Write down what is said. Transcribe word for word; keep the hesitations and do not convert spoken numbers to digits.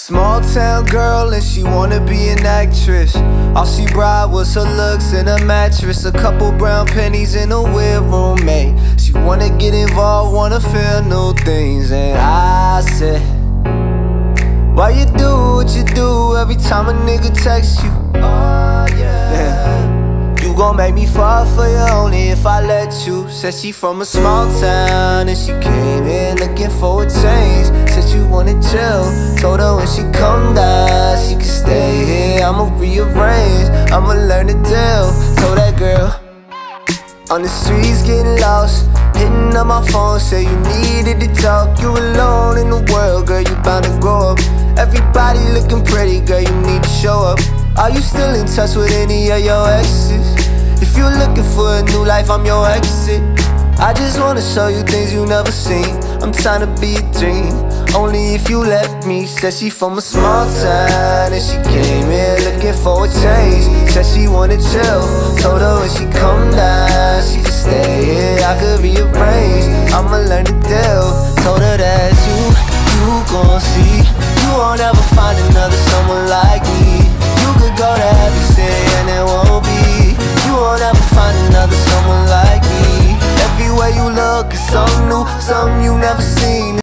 Small town girl and she wanna be an actress. All she brought was her looks and a mattress, a couple brown pennies and a weird roommate. She wanna get involved, wanna feel new things. And I said, why you do what you do every time a nigga texts you? Oh yeah, yeah. You gon' make me fall for you only if I let you. Said she from a small town and she came here looking for a change. Said she wanna chill, told her when she come down she can stay here. I'ma rearrange, I'ma learn the deal. Told that girl, on the streets getting lost, hitting up my phone, say you needed to talk. You alone in the world, girl, you bound to grow up. Everybody looking pretty, girl, you need to show up. Are you still in touch with any of your exes? If you're looking for a new life, I'm your exit. I just wanna show you things you never seen. I'm trying to be a dream, only if you let me. Said she from a small town and she came here looking for a change. Said she wanna chill, told her when she come down she can stay here. I could rearrange, I'ma learn to